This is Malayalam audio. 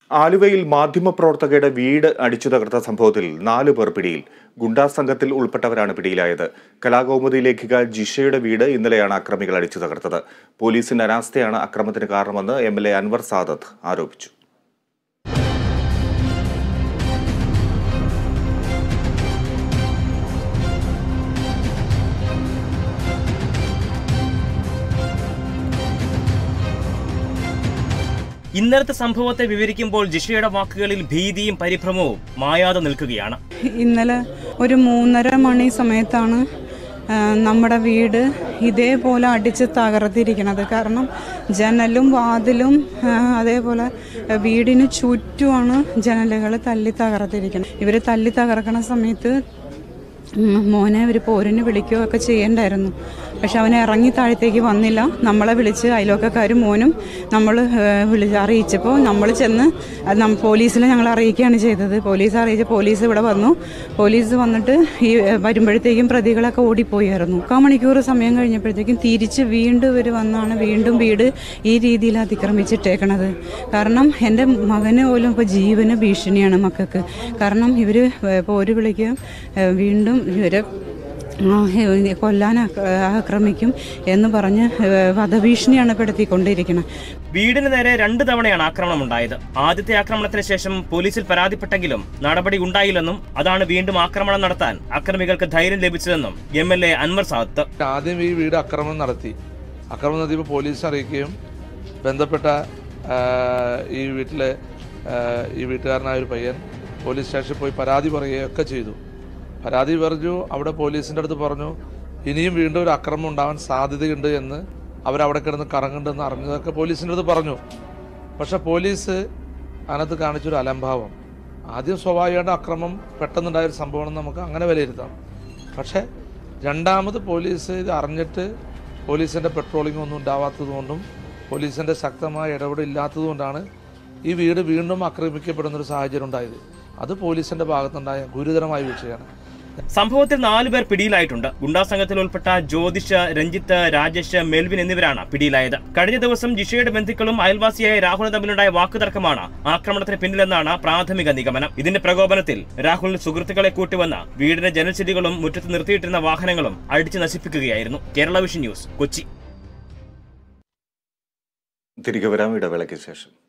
ആലുവയിൽ മാധ്യമപ്രവർത്തകയുടെ വീട് അടിച്ചു തകർത്ത സംഭവത്തിൽ 4 പേർ പിടിയിൽ. ഗുണ്ടാ സംഘത്തിൽ ഉൾപ്പെട്ടവരാണ് പിടിയിലായത്. കലാകൗമുദി ലേഖിക ജിഷയുടെ വീട് ഇന്നലെയാണ് അക്രമികൾ അടിച്ചു തകർത്തത്. പോലീസിന്റെ അനാസ്ഥയാണ് അക്രമത്തിന് കാരണമെന്ന് MLA അൻവർ സാദത്ത് ആരോപിച്ചു. ഇന്നലത്തെ സംഭവത്തെ വിവരിക്കുമ്പോൾ ജിഷയുടെ വാക്കുകളിൽ ഭീതിയും പരിഭ്രമവും മായാതെ നിൽക്കുകയാണ്. ഇന്നലെ ഒരു 3:30 മണി സമയത്താണ് നമ്മുടെ വീട് ഇതേപോലെ അടിച്ച് തകർത്തിരിക്കുന്നത്. കാരണം ജനലും വാതിലും അതേപോലെ വീടിന് ചുറ്റുമാണ് ജനലുകൾ തല്ലി തകർത്തിരിക്കുന്നത്. ഇവർ തല്ലി തകർക്കണ സമയത്ത് മോനെ ഒരു പോരിന് വിളിക്കുകയൊക്കെ ചെയ്യണ്ടായിരുന്നു. പക്ഷെ അവനെ ഇറങ്ങി താഴത്തേക്ക് വന്നില്ല. നമ്മളെ വിളിച്ച് അയൽവക്കക്കാരും മോനും നമ്മൾ അറിയിച്ചപ്പോൾ നമ്മൾ ചെന്ന് പോലീസിൽ ഞങ്ങൾ അറിയിക്കുകയാണ് ചെയ്തത്. പോലീസ് ഇവിടെ വന്നു. പോലീസ് വന്നിട്ട് ഈ വരുമ്പോഴത്തേക്കും പ്രതികളൊക്കെ ഓടിപ്പോയായിരുന്നു. 3 മണിക്കൂർ സമയം കഴിഞ്ഞപ്പോഴത്തേക്കും തിരിച്ച് വീണ്ടും ഇവർ വന്നാണ് വീണ്ടും വീട് ഈ രീതിയിൽ അതിക്രമിച്ചിട്ടേക്കണത്. കാരണം എൻ്റെ മകന് പോലും ഇപ്പോൾ ജീവന് ഭീഷണിയാണ് മക്കൾക്ക്. കാരണം ഇവർ പോര് വിളിക്കുക വീണ്ടും ഇവരെ കൊല്ലാൻ ആക്രമിക്കും എന്ന് പറഞ്ഞ് വധഭീഷണിയാണ് പെടുത്തിക്കൊണ്ടിരിക്കുന്നത്. വീടിന് നേരെ 2 തവണയാണ് ആക്രമണം ഉണ്ടായത്. ആദ്യത്തെ ആക്രമണത്തിന് ശേഷം പോലീസിൽ പരാതിപ്പെട്ടെങ്കിലും നടപടി ഉണ്ടായില്ലെന്നും അതാണ് വീണ്ടും ആക്രമണം നടത്താൻ അക്രമികൾക്ക് ധൈര്യം ലഭിച്ചതെന്നും MLA അൻവർ സാദത്ത്. ആദ്യം ഈ വീട് ആക്രമണം നടത്തിയപ്പോൾ പോലീസ് അറിയിക്കുകയും ബന്ധപ്പെട്ട ഈ വീട്ടുകാരനായ ഒരു പയ്യൻ പോലീസ് സ്റ്റേഷനിൽ പോയി പരാതി പറയുകയൊക്കെ ചെയ്തു. പരാതി പറഞ്ഞു. അവിടെ പോലീസിൻ്റെ അടുത്ത് പറഞ്ഞു ഇനിയും വീണ്ടും ഒരു അക്രമം ഉണ്ടാവാൻ സാധ്യതയുണ്ട് എന്ന് അവരവിടെ കിടന്ന് കറങ്ങുന്നുണ്ടെന്ന് അറിഞ്ഞതൊക്കെ പോലീസിൻ്റെ അടുത്ത് പറഞ്ഞു. പക്ഷെ പോലീസ് അതിനകത്ത് കാണിച്ചൊരു അലംഭാവം. ആദ്യം സ്വാഭാവികമായിട്ട് അക്രമം പെട്ടെന്നുണ്ടായൊരു സംഭവമാണെന്ന് നമുക്ക് അങ്ങനെ വിലയിരുത്താം. പക്ഷേ രണ്ടാമത് പോലീസ് ഇത് അറിഞ്ഞിട്ട് പോലീസിൻ്റെ പെട്രോളിംഗ് ഒന്നും ഉണ്ടാവാത്തതുകൊണ്ടും പോലീസിൻ്റെ ശക്തമായ ഇടപെടലില്ലാത്തതുകൊണ്ടാണ് ഈ വീട് വീണ്ടും ആക്രമിക്കപ്പെടുന്നൊരു സാഹചര്യം ഉണ്ടായത്. അത് പോലീസിൻ്റെ ഭാഗത്തുണ്ടായ ഗുരുതരമായ വീഴ്ചയാണ്. സംഭവത്തിൽ 4 പേർ പിടിയിലായിട്ടുണ്ട്. ഗുണ്ടാ സംഘത്തിൽ ഉൾപ്പെട്ട ജ്യോതിഷ്, രഞ്ജിത്ത്, രാജേഷ്, മെൽവിൻ എന്നിവരാണ് പിടിയിലായത്. കഴിഞ്ഞ ദിവസം ജിഷയുടെ ബന്ധുക്കളും അയൽവാസിയായ രാഹുലും തമ്മിലുണ്ടായ വാക്കുതർക്കമാണ് ആക്രമണത്തിന് പിന്നിലെന്നാണ് പ്രാഥമിക നിഗമനം. ഇതിന്റെ പ്രകോപനത്തിൽ രാഹുൽ സുഹൃത്തുക്കളെ കൂട്ടിവന്ന വീടിന്റെ ജനൽച്ചില്ലുകളും മുറ്റത്ത് നിർത്തിയിട്ടിരുന്ന വാഹനങ്ങളും അടിച്ചു നശിപ്പിക്കുകയായിരുന്നു. Kerala vision news, Kochi. തിരികെ വരാം ഇടവേളയ്ക്ക് ശേഷം.